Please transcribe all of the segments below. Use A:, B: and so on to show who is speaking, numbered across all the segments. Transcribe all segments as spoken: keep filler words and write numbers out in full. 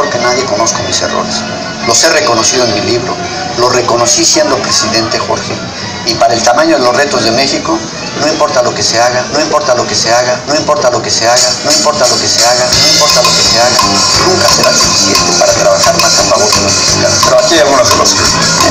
A: mejor que nadie conozco mis errores. Los he reconocido en mi libro, los reconocí siendo presidente, Jorge. Y para el tamaño de los retos de México, no importa lo que se haga, no importa lo que se haga, no importa lo que se haga, no importa lo que se haga, no importa lo que se haga, nunca será suficiente para trabajar más a favor de los mexicanos.
B: Pero aquí hay algunos de los que...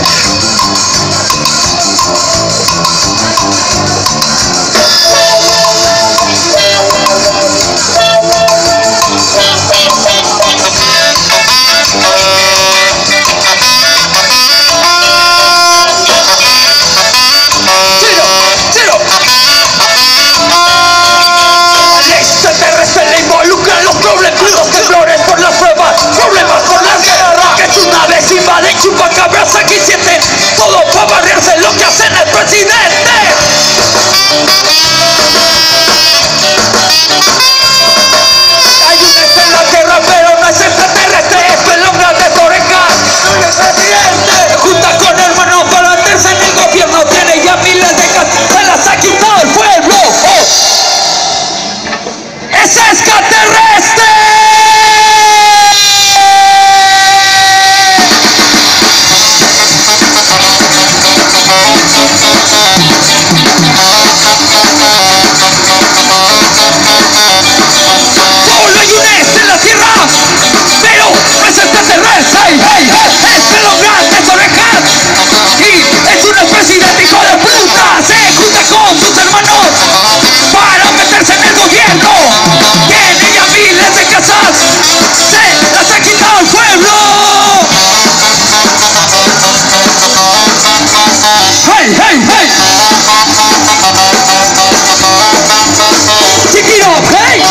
C: Chupacabras aquí sienten todo para barrerse lo que hacen el presidente. Hay un este en la tierra pero no es extraterrestre, es pelón grande de orejas. Soy el presidente. Junta con hermanos para meterse en el gobierno, tiene ya miles de casas, se las ha quitado el pueblo. Oh. ¡Es extraterrestre! Hey, hey, es pelón grande, es orejas y es un presidente hijo de puta. Se junta con sus hermanos para meterse en el gobierno. Tiene ya miles de casas, se las ha quitado el pueblo. Hey, hey, hey. Chiquito, hey.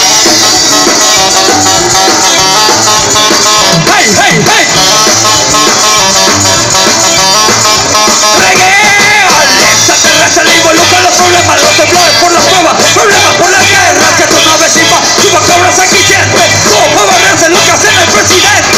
C: Hey, hey, hey. Se le involucran los problemas, los temblores por las pruebas, problemas por la guerra, que tu nave sin paz, chupacabras aquí siempre, todo para barrerse lo que hace el presidente.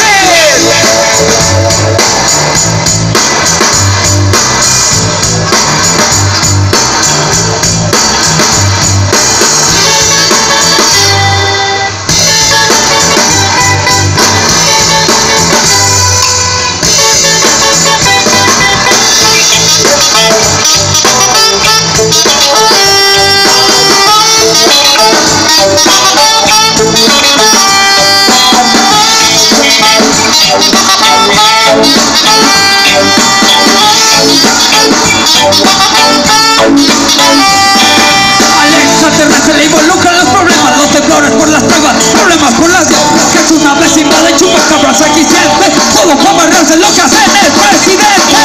C: Al extraterrestre le involucran los problemas, los temblores por las pruebas, problemas por las guerras, que es una vez invade chupacabras aquí siempre, todo para barrerse lo que hace el presidente.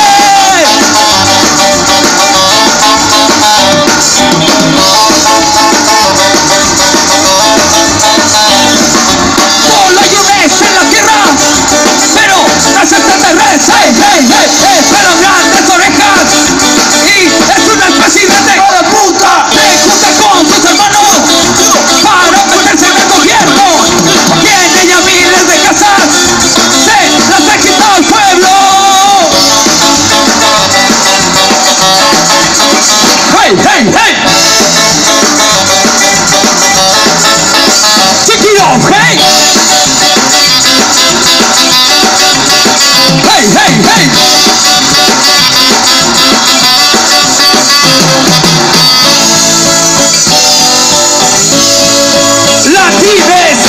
C: Solo hay un ex en la tierra, pero no es extraterrestre. Hey, hey, hey, es pelón grandes orejas y es un presidente hijo de puta. Se junta con sus hermanos para meterse en el gobierno. Tiene ya miles de casas, se las ha quitado el pueblo. Hey, hey, hey. Chiquito, hey. Hey, hey, hey. La tibes.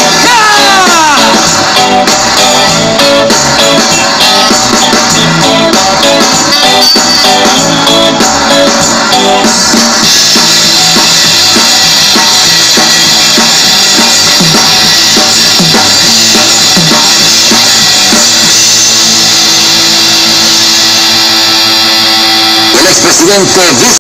A: El expresidente